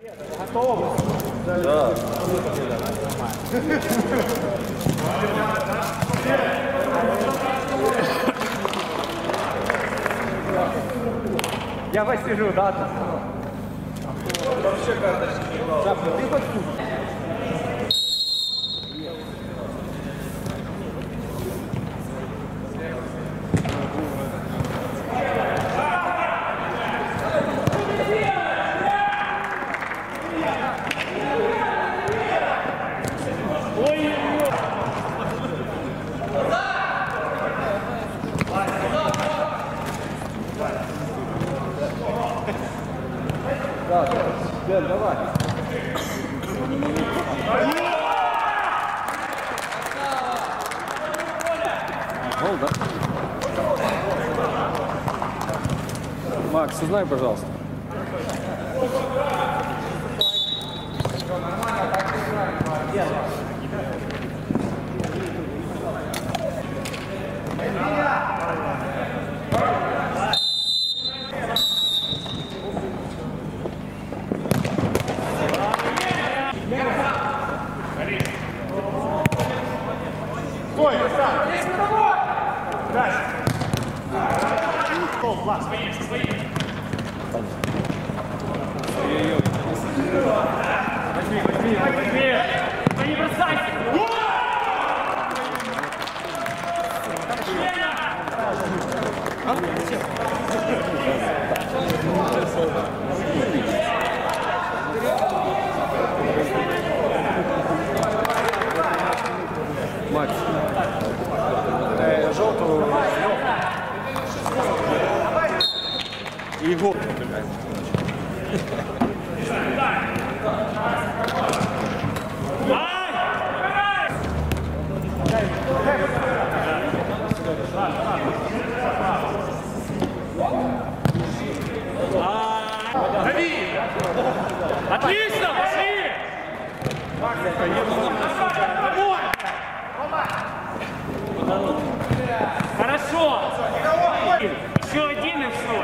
Готово? Да. Я посижу, да? Вообще карточки не было. Ты хоть Лен, давай. Гол, да? Макс, узнай, пожалуйста. Стой, дальше. Свои. Возьми. Не бросайся. Макс, желтую и гол. Отлично, пошли! Хорошо! Еще один и все.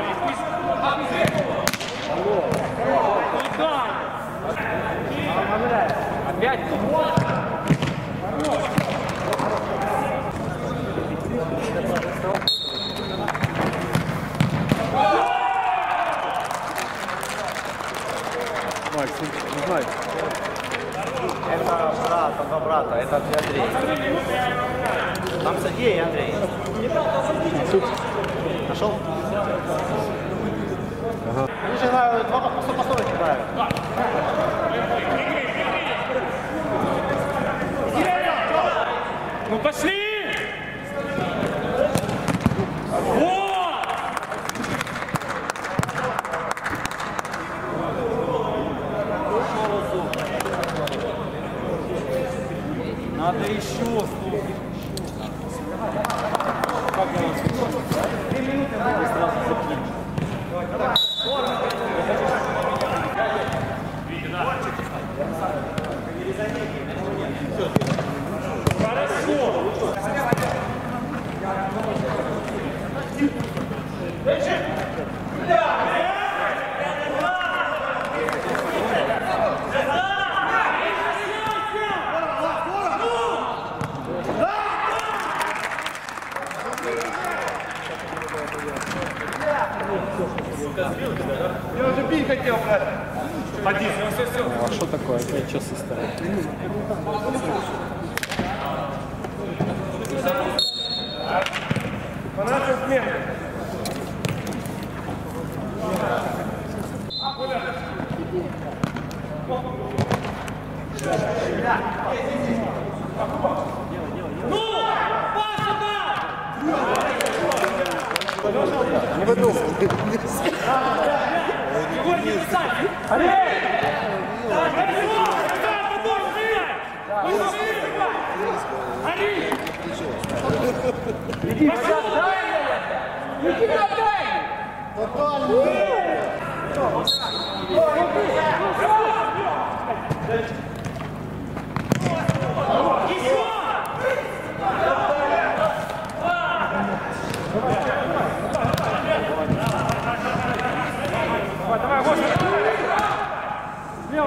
Удар! Опять? Макс, не знаю. Это брат, два брата, это Андрей. Там Сергей и Андрей. Нашел? Ага. Они же играют, два постойки играют. Ну пошли! Надо еще. Я уже пить хотел, брат. Один. Все. А что такое? Опять часы стоят. По нашей смене. Не выдумывай. Иди, Давай,